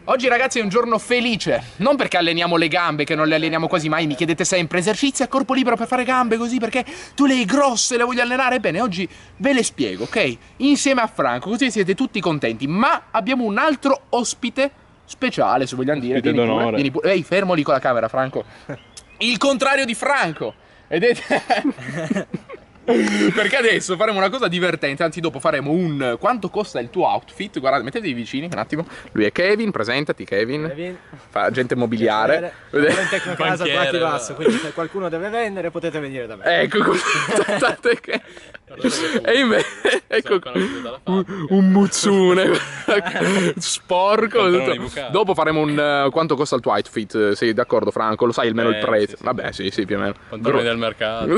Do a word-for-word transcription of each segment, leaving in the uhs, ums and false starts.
Oggi ragazzi è un giorno felice, non perché alleniamo le gambe, che non le alleniamo quasi mai, mi chiedete sempre esercizi a corpo libero per fare gambe così perché tu le hai grosse, le voglio allenare, bene, oggi ve le spiego, ok? Insieme a Franco, così siete tutti contenti, ma abbiamo un altro ospite speciale, se vogliamo dire. Ospite d'onore. Vieni pure, ehi, fermo lì con la camera, Franco. Il contrario di Franco, vedete? Perché adesso faremo una cosa divertente, anzi dopo faremo un quanto costa il tuo outfit. Guardate, mettetevi vicini un attimo. Lui è Kevin, presentati Kevin, Kevin. Fa agente immobiliare. Sono in Tecnocasa Prati Basso, quindi se qualcuno deve vendere potete venire da me. Ecco, guardate che... E invece, ecco, un, un muzzone sporco. Dopo faremo un uh, quanto costa il tuo outfit. Sei d'accordo Franco? Lo sai almeno eh, il prezzo? sì, sì. Vabbè sì sì più o meno. Pantaloni del mercato.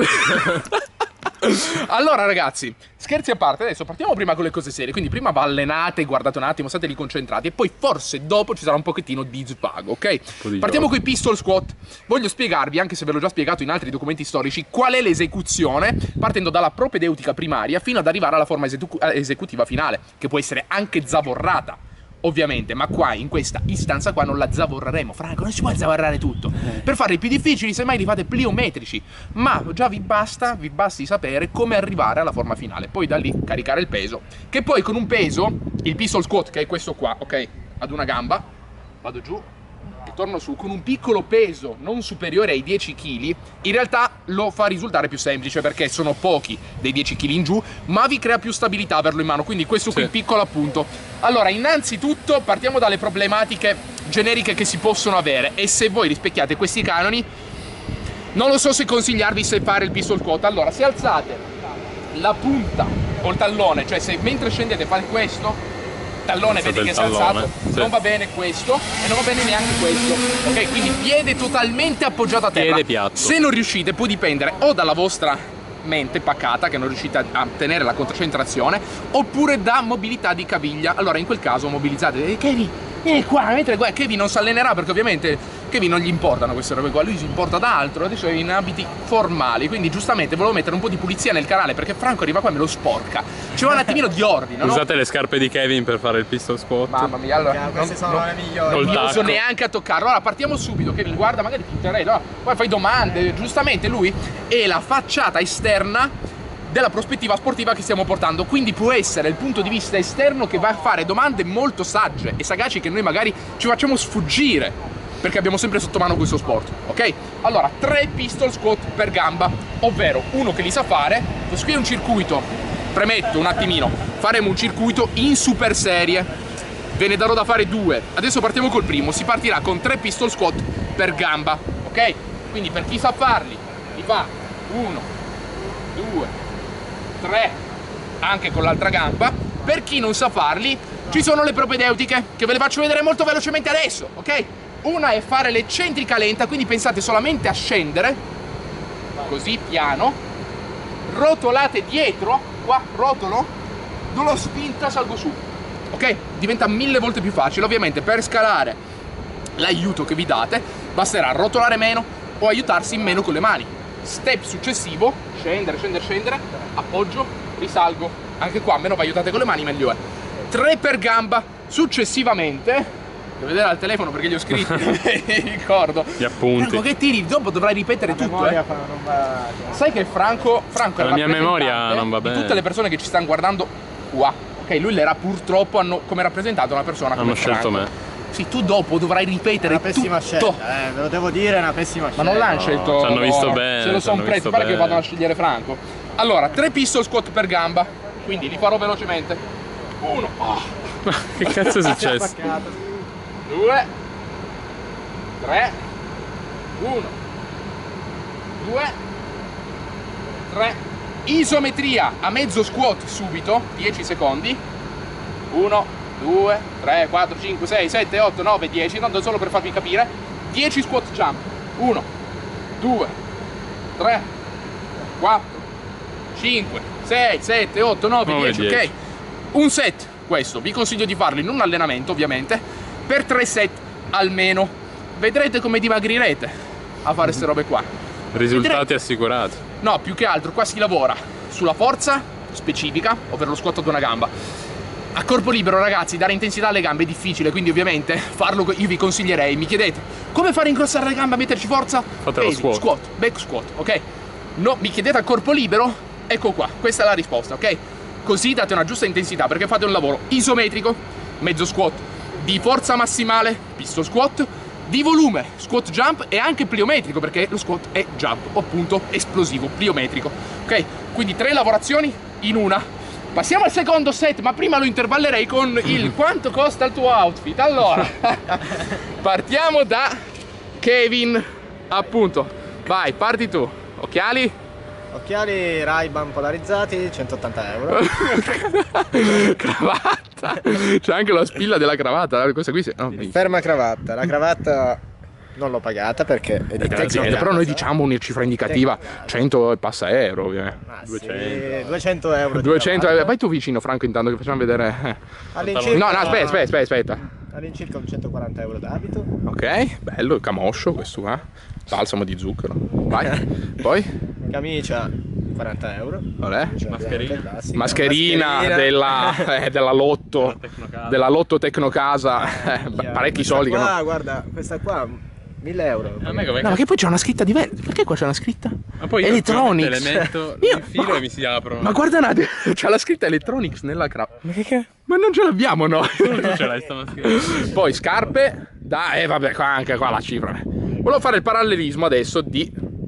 Allora ragazzi, scherzi a parte, adesso partiamo prima con le cose serie. Quindi prima va allenate, guardate un attimo, state lì concentrati. E poi forse dopo ci sarà un pochettino di svago, ok? Partiamo con i pistol squat. Voglio spiegarvi, anche se ve l'ho già spiegato in altri documenti storici, qual è l'esecuzione, partendo dalla propedeutica primaria fino ad arrivare alla forma esecutiva finale, che può essere anche zavorrata ovviamente, ma qua in questa istanza qua non la zavorreremo. Franco, non si può zavorrare tutto. Per farli più difficili, semmai li fate pliometrici. Ma già vi basta, vi basti sapere come arrivare alla forma finale. Poi da lì caricare il peso. Che poi con un peso, il pistol squat, che è questo qua, ok? Ad una gamba, vado giù e torno su, con un piccolo peso non superiore ai dieci chili, in realtà lo fa risultare più semplice perché sono pochi dei dieci chili in giù, ma vi crea più stabilità averlo in mano, quindi questo qui è il piccolo appunto. Allora, innanzitutto partiamo dalle problematiche generiche che si possono avere e se voi rispecchiate questi canoni, non lo so se consigliarvi se fare il pistol squat. Allora, se alzate la punta col tallone, cioè se mentre scendete fate questo, tallone vedi che si è alzato, sì. Non va bene questo e non va bene neanche questo, ok? Quindi piede totalmente appoggiato a terra. Piede piatto. Se non riuscite può dipendere o dalla vostra mente pacata, che non riuscite a, a tenere la concentrazione, oppure da mobilità di caviglia. Allora in quel caso mobilizzate. eh, Kevin, vieni qua, mentre qua Kevin non si allenerà perché ovviamente Kevin non gli importano queste robe qua, lui si importa da altro, adesso è in abiti formali, quindi giustamente volevo mettere un po' di pulizia nel canale perché Franco arriva qua e me lo sporca. Ci va un attimino di ordine, no? Usate le scarpe di Kevin per fare il pistol squat. Mamma mia, allora non, queste sono non, le migliori. non oso neanche a toccarlo. Allora partiamo subito, Kevin, guarda, magari ti interessa, no? Poi fai domande, giustamente lui è la facciata esterna della prospettiva sportiva che stiamo portando, quindi può essere il punto di vista esterno che va a fare domande molto sagge e sagaci che noi magari ci facciamo sfuggire perché abbiamo sempre sotto mano questo sport, ok? Allora, tre pistol squat per gamba, ovvero uno che li sa fare. Questo qui è un circuito, premetto un attimino, faremo un circuito in super serie, ve ne darò da fare due. Adesso partiamo col primo, si partirà con tre pistol squat per gamba, ok? Quindi per chi sa farli, li fa uno, due, tre, anche con l'altra gamba. Per chi non sa farli, ci sono le propedeutiche, che ve le faccio vedere molto velocemente adesso, ok? Una è fare l'eccentrica lenta, quindi pensate solamente a scendere, così piano, rotolate dietro, qua rotolo, do la spinta, salgo su, ok? Diventa mille volte più facile, ovviamente per scalare l'aiuto che vi date basterà rotolare meno o aiutarsi meno con le mani. Step successivo, scendere, scendere, scendere, appoggio, risalgo, anche qua meno vi aiutate con le mani meglio è. Tre per gamba, successivamente... Devo vedere al telefono perché gli ho scritto, mi ricordo. Gli appunti. Franco, che tiri? Dopo dovrai ripetere la tutto, eh. Non va... Sai che Franco, Franco è la mia memoria non va bene. Di tutte le persone che ci stanno guardando qua, ok? Lui l'era purtroppo hanno, come rappresentato una persona come hanno scelto Franco. me. Sì, tu dopo dovrai ripetere tutto. È una pessima scelta, eh, ve lo devo dire, è una pessima scelta. Ma non l'hanno scelto. No, ci hanno visto no, bene. Se lo sono preso, pare che vadano a scegliere Franco. Allora, tre pistol squat per gamba, quindi li farò velocemente. Uno. Oh. Che cazzo è successo? Due. tre, uno, due, tre, isometria a mezzo squat subito, dieci secondi, uno, due, tre, quattro, cinque, sei, sette, otto, nove, dieci, tanto solo per farvi capire, dieci squat jump, uno, due, tre, quattro, cinque, sei, sette, otto, nove, dieci, ok? Un set, questo, vi consiglio di farlo in un allenamento ovviamente, per tre set almeno. Vedrete come dimagrirete a fare queste robe qua. Risultati Vedrete... assicurati. No, più che altro qua si lavora sulla forza specifica, ovvero lo squat ad una gamba. A corpo libero, ragazzi, dare intensità alle gambe è difficile, quindi ovviamente farlo io vi consiglierei. Mi chiedete come fare a ingrossare le gambe, a metterci forza? Fatelo squat. Squat, back squat, ok? No, mi chiedete a corpo libero? Ecco qua, questa è la risposta, ok? Così date una giusta intensità perché fate un lavoro isometrico, mezzo squat, di forza massimale, pistol squat, di volume, squat jump e anche pliometrico perché lo squat è jump, appunto esplosivo, pliometrico, ok? Quindi tre lavorazioni in una. Passiamo al secondo set, ma prima lo intervallerei con il quanto costa il tuo outfit. Allora, partiamo da Kevin, appunto. Vai, parti tu. Occhiali? Occhiali Ray-Ban polarizzati, centottanta euro. Cravatta. C'è anche la spilla della cravatta. Questa qui se... oh, Ferma cravatta. La cravatta non l'ho pagata perché è di Tecnocasa, però noi diciamo una cifra indicativa cento e passa euro, ovviamente. Ah, sì, duecento euro. duecento euro. Vai tu vicino, Franco, intanto che facciamo vedere. All'incirca, no, no, aspetta, aspetta, aspetta, aspetta. All'incirca un centoquaranta euro d'abito. Ok, bello, il camoscio questo qua. Balsamo di zucchero. Vai. Poi? Camicia quaranta euro. Olè. Mascherina. Classica. Mascherina, Mascherina. della, eh, della Lotto. Tecnocasa. Della Lotto Tecnocasa. Eh, parecchi Questa soldi. qua, Che non... guarda, questa qua mille euro. A me come No, ma che poi c'è una scritta diversa. Perché qua c'è una scritta? Ma poi io Electronics. le metto, Io- infilo ma- e mi si aprono. Ma guarda un attimo, c'è la scritta Electronics nella cravatta. Ma che? Ma non ce l'abbiamo noi. Tu ce l'hai sta mascherina? Poi scarpe. Dai, eh, vabbè, qua anche qua la cifra. Volevo fare il parallelismo adesso di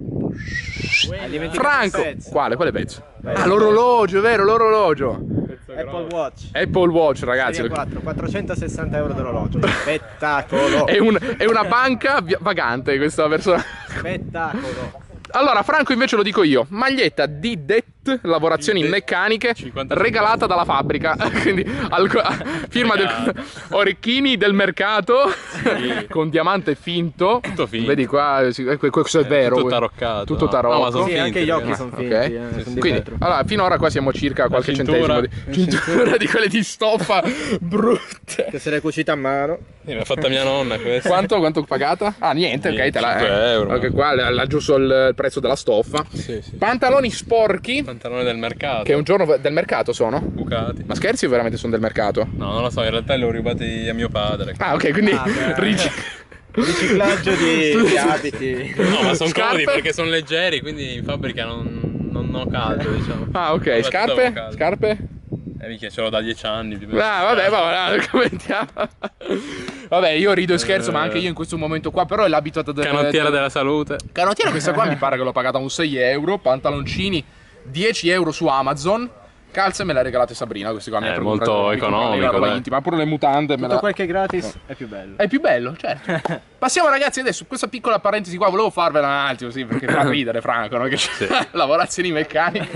Franco. Quale? Quale pezzo? Ah, l'orologio, è vero, l'orologio. Apple Watch. Apple Watch, ragazzi. Serie quattro, quattrocentosessanta euro d'orologio. Spettacolo. È, un- è una banca vi- vagante questa persona. Spettacolo. Allora, Franco invece lo dico io. Maglietta di Det, lavorazioni Det, meccaniche, cinquanta regalata dalla fabbrica. Quindi al- firma del orecchini del mercato con diamante finto. Tutto finto. Vedi qua, sì, eh, questo è vero. Tutto taroccato. Tutto no? tarocco. No, ma sono Sì, finti, anche gli occhi ragazzi. sono Ok. finti. eh, sono di Quindi, vetro. allora, finora qua siamo circa a qualche cintura. centesimo di cintura di quelle di stoffa brutte. Che se l'è cucita a mano. Sì, me l'ha fatta mia nonna questa. Quanto, quanto pagata? Ah, niente, ok, te la. cinque euro. Ok, qua l'ha giusto il prezzo della stoffa. Sì, sì. Pantaloni sporchi, Pantalone del mercato. che un giorno del mercato sono. Bucati. Ma scherzi o veramente sono del mercato? No, non lo so, in realtà li ho rubati a mio padre. Ah, ok, quindi Ah, beh. ric- Riciclaggio di, di abiti. No, ma sono Scarpe? comodi perché sono leggeri, quindi in fabbrica non, non ho caldo, diciamo. Ah, ok, Vabbè, scarpe? tutto caldo. Scarpe? Eh, minchia, ce l'ho da dieci anni. più o meno. Ah, vabbè, vabbè, commentiamo. Vabbè, io rido e scherzo, ma anche io in questo momento qua, però è l'abito da Canottiera della salute. Canottiera questa qua mi pare che l'ho pagata un sei euro, pantaloncini dieci euro su Amazon. Calze me le ha regalate Sabrina, questi qua mi Eh, ha preso- molto mi comprava economico, la roba dai. intima, pure le mutande me Tutto la... quel che è gratis è più bello. È più bello, certo. Passiamo ragazzi adesso, questa piccola parentesi qua, volevo farvela un attimo, sì, perché fa ridere Franco, no? Che c'è lavorazioni meccaniche.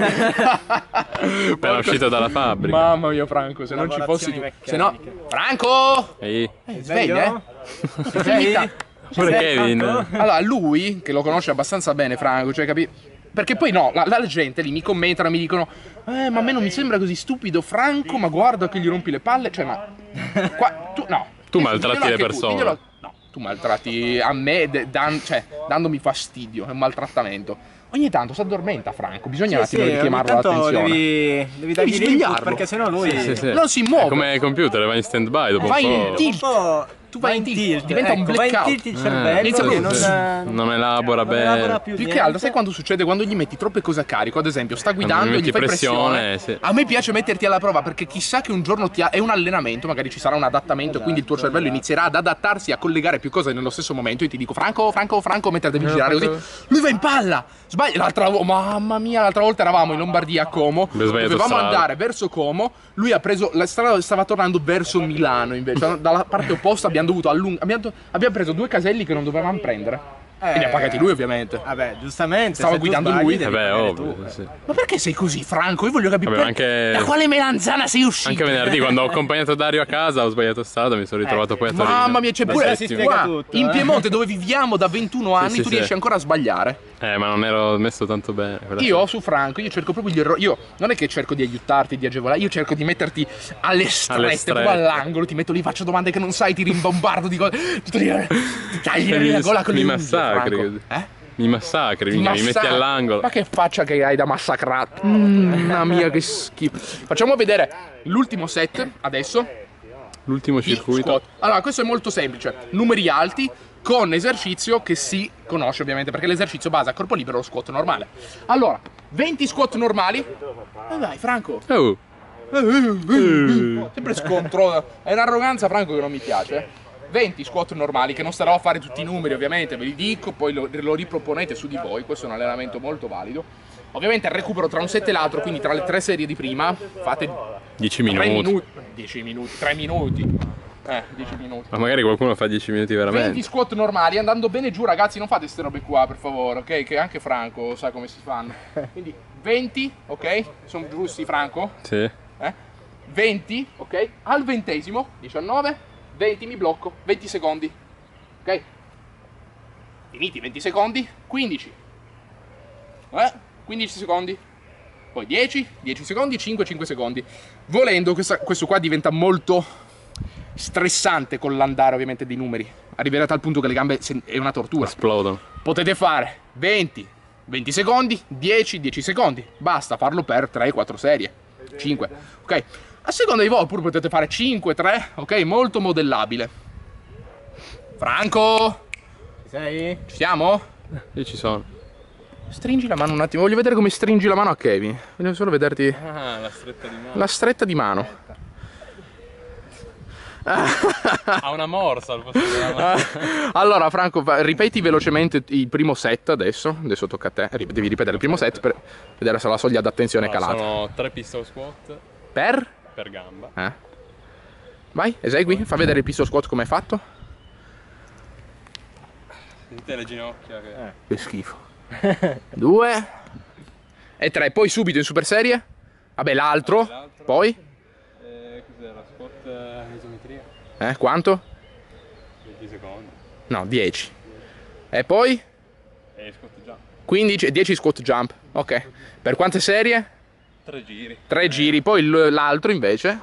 Appena uscito dalla fabbrica. Mamma mia Franco, se non ci fossi tu. Lavorazioni Se no... meccaniche. Franco! Ehi. Eh, sveglia, eh? Si sveglia. Pure Kevin. Allora, lui, che lo conosce abbastanza bene, Franco, cioè capi... Perché poi no, la, la gente lì mi commentano, mi dicono eh, ma a me non mi sembra così stupido Franco, ma guarda che gli rompi le palle. Cioè, ma... Qua, tu, no. Tu maltratti Diglielo le anche tu, persone. diglielo- no, tu maltratti a me, de- dan- cioè, dandomi fastidio, è un maltrattamento. Ogni tanto si addormenta Franco, bisogna un Sì, attimo sì, richiamarlo ogni tanto l'attenzione. devi, devi dargli Devi l'input svegliarlo. perché sennò lui Sì, sì. Non si È muove. come il computer, va in stand by dopo Vai un in po'. tilt. un po' Tu vai in tilt, diventa un ecco, vai in blackout. tilt il cervello Inizia e proprio- non, sì. Non elabora non elabora bene. più Più che niente. altro, sai quando succede? Quando gli metti troppe cose a carico, ad esempio, sta guidando e metti gli fai pressione, pressione. sì. A me piace metterti alla prova perché chissà che un giorno ti ha... è un allenamento, magari ci sarà un adattamento e quindi il tuo cervello inizierà ad adattarsi a collegare più cose nello stesso momento. Io ti dico, Franco, Franco, Franco, mentre devi girare così. Lui va in palla, sbaglia. L'altra volta, mamma mia, l'altra volta eravamo in Lombardia a Como. Abbiamo sbagliato Dovevamo strada. andare verso Como. Lui ha preso la strada, stava tornando verso Milano invece. Dalla parte opposta abbiamo dovuto allungare. Abbiamo, abbiamo preso due caselli che non dovevamo prendere. E li ha pagati lui, ovviamente. Vabbè, giustamente. Stava se tu guidando sbagli, lui. devi Vabbè, pagare ovvio. tu. Sì. Ma perché sei così, Franco? Io voglio capire. Vabbè, per- anche- Da quale melanzana sei uscito? Anche venerdì, quando ho accompagnato Dario a casa, ho sbagliato strada, mi sono ritrovato poi a Torino. Mamma mia, c'è Da pure si settimo. spiega qua, tutto, in eh. Piemonte dove viviamo da ventuno anni, sì, tu sì. riesci ancora a sbagliare. Eh, ma non ero messo tanto bene. quella Io sera. su Franco, io cerco proprio gli errori. Io non è che cerco di aiutarti, di agevolare, io cerco di metterti alle strette, Alle strette. proprio all'angolo, ti metto lì, faccio domande che non sai, ti rimbombardo di cose. Ti ti tagli Mi- la gola con mi le unghie, massacri Franco. così. Eh? Mi Mi massacri, mi, mi metti all'angolo. Ma che faccia che hai da massacrare. Mm, mamma mia, che schifo. Facciamo vedere l'ultimo set adesso. L'ultimo di circuito. squat. Allora, questo è molto semplice. Numeri alti con esercizio che si conosce ovviamente, perché l'esercizio base a corpo libero è lo squat normale. Allora, venti squat normali. E dai, Franco. Oh. Sempre scontro. È un'arroganza, Franco, che non mi piace. venti squat normali, che non starò a fare tutti i numeri, ovviamente, ve li dico, poi lo, lo riproponete su di voi. Questo è un allenamento molto valido. Ovviamente il recupero tra un set e l'altro, quindi tra le tre serie di prima fate dieci tre minuti. minuti. dieci minuti, tre minuti. Eh, dieci minuti. Ma magari qualcuno fa dieci minuti veramente. venti squat normali, andando bene giù, ragazzi, non fate queste robe qua, per favore, ok? Che anche Franco sa come si fanno. Quindi venti, ok? Sono giusti, Franco? Sì. Eh? venti, ok? Al ventesimo, diciannove, venti, mi blocco, venti secondi. Ok? Finiti venti secondi, quindici. Eh? quindici secondi. Poi dieci, dieci secondi, cinque, cinque secondi. Volendo, questa, questo qua diventa molto stressante con l'andare ovviamente dei numeri. Arriverà a tal punto che le gambe è una tortura. Esplodono. Potete fare venti, venti secondi, dieci, dieci secondi. Basta farlo per tre quattro serie. cinque. Ok? A seconda di voi, oppure potete fare cinque, tre. Ok? Molto modellabile. Franco? Ci sei? Ci siamo? Io ci sono. Stringi la mano un attimo. Voglio vedere come stringi la mano a Kevin. Voglio solo vederti Ah, la stretta di mano. la stretta di mano. Ha una morsa al posto della mano. Allora, Franco, va- ripeti velocemente il primo set adesso. Adesso tocca a te. Rip- Devi ripetere il primo set per vedere se la soglia d'attenzione è Allora, calata. sono tre pistol squat Per? per gamba. Eh. Vai, esegui. Fa vedere il pistol squat come è fatto. Sentite le ginocchia che... Che schifo. Due. E tre. Poi subito in super serie. Vabbè, l'altro. L'altro. Poi. Eh, cos'era? Squat eh, isometria? Eh, quanto? venti secondi. No, dieci. E poi? E squat già. quindici e dieci squat jump. Ok. Per quante serie? Tre giri. Tre giri. Poi l- l'altro invece.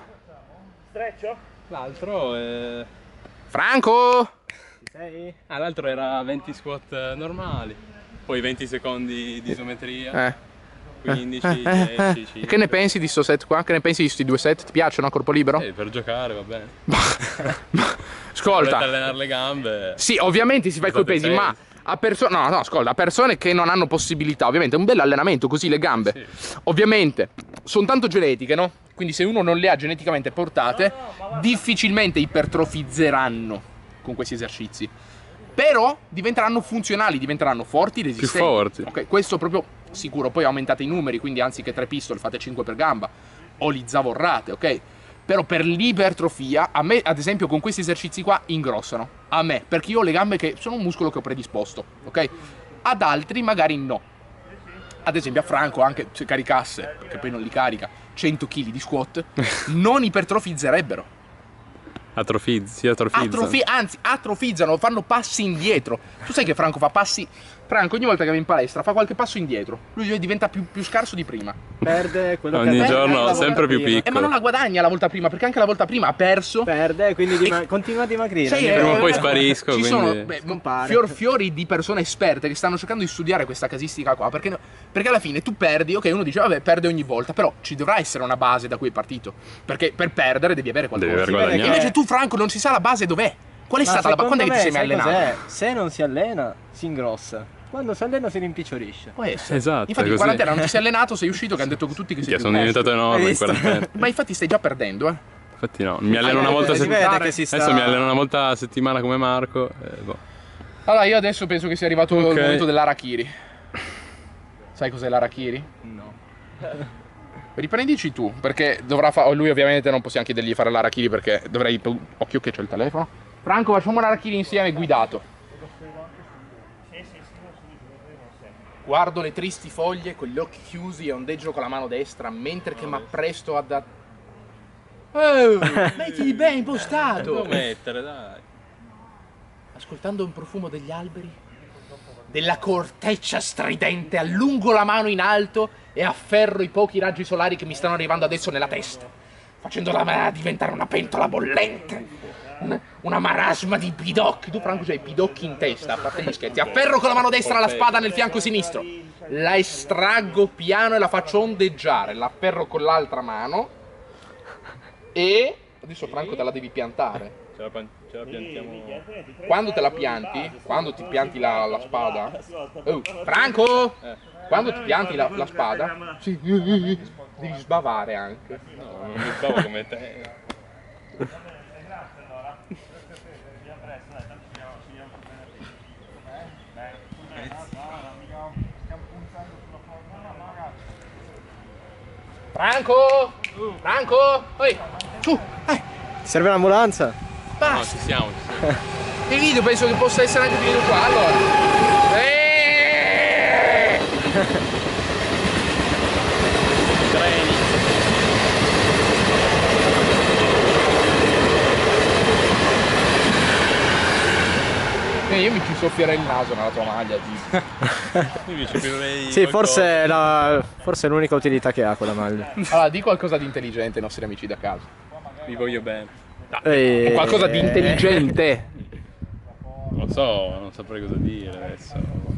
L'altro è... Franco! Ci sei? Ah, l'altro era venti squat normali. Poi venti secondi di isometria. Eh. quindici, Eh, eh, eh. dieci, E cinque. che ne pensi di sto set qua? Che ne pensi di questi due set? Ti piacciono a corpo libero? Eh, per giocare va bene. Volete Ascolta. allenare le gambe? Sì, ovviamente si fa coi Usate pesi, ma pesi. a persone, no, no, ascolta, a persone che non hanno possibilità, ovviamente è un bel allenamento, così le gambe. Sì. Ovviamente sono tanto genetiche, no? Quindi se uno non le ha geneticamente portate, difficilmente ipertrofizzeranno con questi esercizi. Però diventeranno funzionali, diventeranno forti, resistenti. forti. Ok, questo proprio sicuro. Poi aumentate i numeri, quindi anziché tre pistol fate cinque per gamba o li zavorrate, ok? Però per l'ipertrofia, a me ad esempio con questi esercizi qua ingrossano. A me, perché io ho le gambe che sono un muscolo che ho predisposto, ok? Ad altri magari no. Ad esempio a Franco, anche se caricasse, perché poi non li carica, cento chili di squat, non ipertrofizzerebbero. Atrofizzi, si atrofizzano. Atrofi- anzi, atrofizzano, fanno passi indietro. Tu sai che Franco fa passi... Franco ogni volta che va in palestra fa qualche passo indietro. Lui diventa più, più scarso di prima. Perde quello Ogni che ha giorno la sempre volta più prima. piccolo. Eh, ma non la guadagna la volta prima, perché anche la volta prima ha perso. Perde, quindi dima- continua a dimagrire. Sai, ogni eh, prima o volta. poi sparisco, Ci quindi sono beh, scompare. fior fiori di persone esperte che stanno cercando di studiare questa casistica qua. Perché, no- perché alla fine tu perdi, ok, uno dice vabbè perde ogni volta, però ci dovrà essere una base da cui è partito. Perché per perdere devi avere qualcosa. Devi aver Si vede guadagnato. Invece tu, Franco, non si sa la base dov'è. Qual è Ma stata la base? secondo Quando è che ti me, sei mai sai allenato? cos'è? Se non si allena, si ingrossa. Quando si allena si rimpicciolisce. Può essere. Esatto, Infatti è in così. quarantena non ti sei allenato, sei uscito che hanno detto tutti che sei Che più sono grosso. diventato enorme Hai in visto? quarantena. Ma infatti stai già perdendo, eh. Infatti no, mi alleno Ah, una volta a si vede settimana. che si sta- Adesso mi alleno una volta a settimana come Marco. eh, boh. Allora io adesso penso che sia arrivato Ok. il momento dell'arachiri. Sai cos'è l'arachiri? No. Riprendici tu, perché dovrà fare. Lui ovviamente non possiamo chiedergli di fare l'arachiri perché dovrei. Occhio che c'è il telefono. Franco, facciamo l'arachiri insieme guidato. Guardo le tristi foglie con gli occhi chiusi e ondeggio con la mano destra mentre che mi appresto ad. Oh, mettili ben impostato! Devo mettere, dai. Ascoltando un profumo degli alberi, della corteccia stridente, allungo la mano in alto e afferro i pochi raggi solari che mi stanno arrivando adesso nella testa, facendola diventare una pentola bollente. una, una marasma di pidocchi. Tu Franco c'hai i pidocchi in testa, a parte gli scherzi. Afferro con la mano destra la spada nel fianco sinistro. La estraggo piano e la faccio ondeggiare. La afferro con l'altra mano. E adesso Franco te la devi piantare. Ce la, ce la piantiamo. Quando te la pianti, quando ti pianti la, la spada. Oh, Franco! Eh. Quando ti pianti la, la spada, sì, devi sbavare anche. No, non mi stavo come te. Franco! Franco! Oi! Su! Eh! Ti serve un'ambulanza? No, Basta! ci siamo, ci siamo. Il video penso che possa essere anche finito qua, allora. Eh! Treni. Eh, io mi ci soffierei il naso nella tua maglia, tipo. Io mi ci pirerei Sì, qualcosa. forse è la- forse è l'unica utilità che ha quella maglia. Allora, di qualcosa di intelligente ai nostri amici da casa. Vi voglio bene. E... Qualcosa di intelligente. Lo so, non saprei cosa dire adesso.